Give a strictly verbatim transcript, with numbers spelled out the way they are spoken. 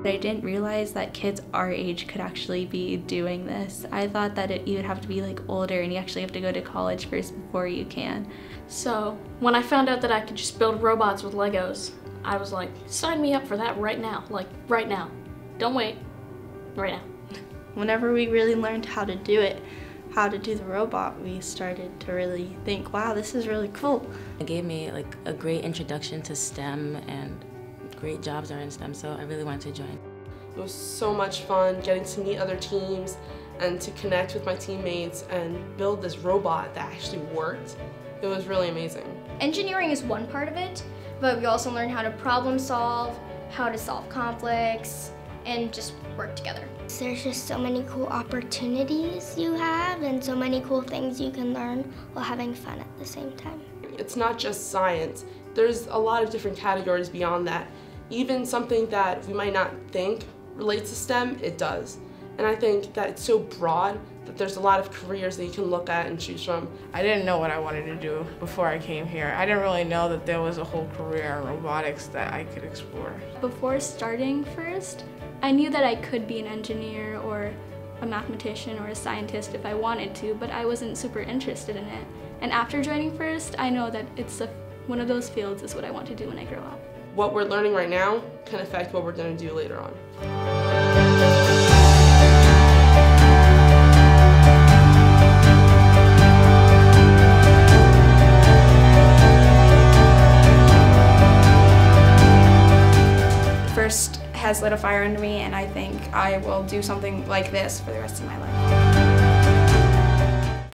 I didn't realize that kids our age could actually be doing this. I thought that it, you would have to be like older and you actually have to go to college first before you can. So when I found out that I could just build robots with Legos, I was like, sign me up for that right now, like right now. Don't wait, right now. Whenever we really learned how to do it, how to do the robot, we started to really think, wow, this is really cool. It gave me like a great introduction to STEM, and great jobs are in STEM, so I really wanted to join. It was so much fun getting to meet other teams and to connect with my teammates and build this robot that actually worked. It was really amazing. Engineering is one part of it, but we also learned how to problem solve, how to solve conflicts, and just work together. There's just so many cool opportunities you have and so many cool things you can learn while having fun at the same time. It's not just science. There's a lot of different categories beyond that. Even something that we might not think relates to STEM, it does. And I think that it's so broad that there's a lot of careers that you can look at and choose from. I didn't know what I wanted to do before I came here. I didn't really know that there was a whole career in robotics that I could explore. Before starting FIRST, I knew that I could be an engineer or a mathematician or a scientist if I wanted to, but I wasn't super interested in it. And after joining FIRST, I know that it's a, one of those fields is what I want to do when I grow up. What we're learning right now can affect what we're going to do later on. FIRST has lit a fire under me, and I think I will do something like this for the rest of my life.